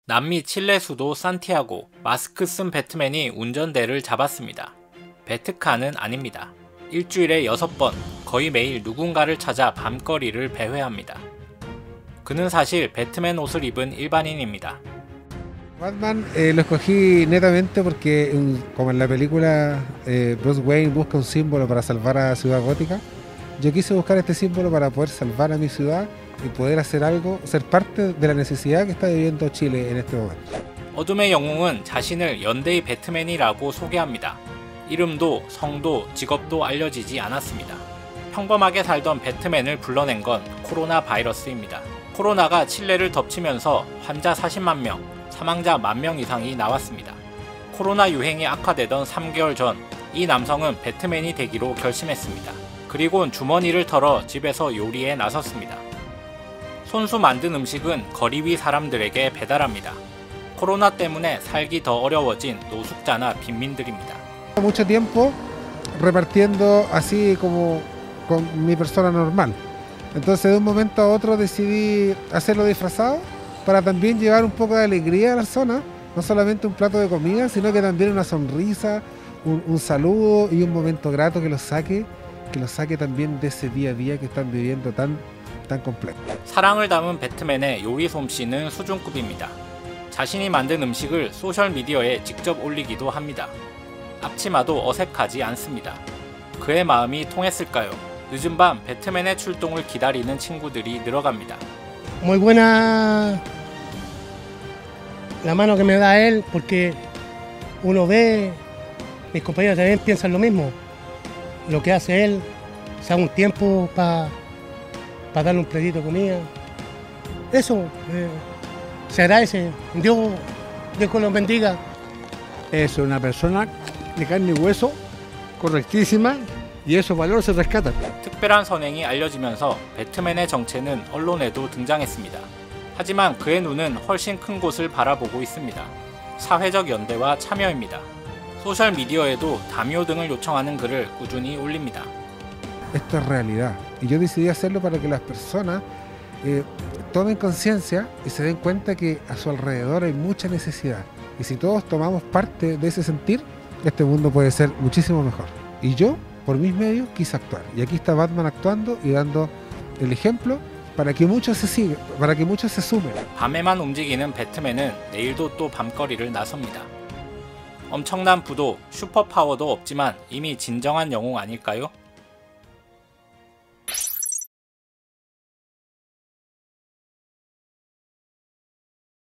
남미 칠레 수도 산티아고, 마스크 쓴 배트맨이 운전대를 잡았습니다. 배트카는 아닙니다. 일주일에 6번, 거의 매일 누군가를 찾아 밤거리를 배회합니다. 그는 사실 배트맨 옷을 입은 일반인입니다. Batman lo escogí netamente porque, como en la película Bruce Wayne busca un símbolo para salvar a Ciudad Gótica, yo quise buscar este símbolo para poder salvar a mi ciudad y poder hacer algo, ser parte de la necesidad que está viviendo Chile en este momento. 어둠의 영웅은 자신을 연대의 배트맨이라고 소개합니다. 이름도 성도 직업도 알려지지 않았습니다. 평범하게 살던 배트맨을 불러낸 건 코로나 바이러스입니다. 코로나가 칠레를 덮치면서 환자 40만 명, 사망자 10,000명 이상이 나왔습니다. 코로나 유행이 악화되던 3개월 전, 이 남성은 배트맨이 되기로 결심했습니다. 그리곤 주머니를 털어 집에서 요리에 나섰습니다. 손수 만든 음식은 거리 위 사람들에게 배달합니다. 코로나 때문에 살기 더 어려워진 노숙자나 빈민들입니다. Mucho tiempo repartiendo así como con mi persona normal. Entonces de un momento a otro decidí hacerlo disfrazado para también llevar un poco de alegría a la zona, no solamente un plato de comida, sino que también una sonrisa, un saludo y un momento grato que los saque también de ese día a día que están viviendo tan complejo. 사랑을 담은 배트맨의 요리 솜씨는 수준급입니다. 자신이 만든 음식을 소셜미디어에 직접 올리기도 합니다. 앞치마도 어색하지 않습니다. 그의 마음이 통했을까요? 늦은 밤 배트맨의 출동을 기다리는 친구들이 늘어갑니다. Muy buena la mano que me da él porque uno ve, mis compañeros también piensan lo mismo. Lo que hace él, se da un tiempo para darle un platito de comida. Eso se agradece. Dios que los bendiga. Es una persona de carne y hueso, correctísima, y esos valores se rescatan. 특별한 선행이 알려지면서 배트맨의 정체는 언론에도 등장했습니다. 하지만 그의 눈은 훨씬 큰 곳을 바라보고 있습니다. 사회적 연대와 참여입니다. 소셜미디어에도 담요 등을 요청하는 글을 꾸준히 올립니다. Esto es realidad y yo decidí hacerlo para que las personas tomen conciencia y se den cuenta que a su alrededor hay mucha necesidad y si todos tomamos parte de ese sentir, este mundo puede ser muchísimo mejor. Y yo, por mis medios, quise actuar y aquí está Batman actuando y dando el ejemplo para que muchos se sigan, para que muchos se sumen. 밤에만 움직이는 배트맨은 내일도 또 밤거리를 나섭니다. 엄청난 부도, 슈퍼파워도 없지만 이미 진정한 영웅 아닐까요?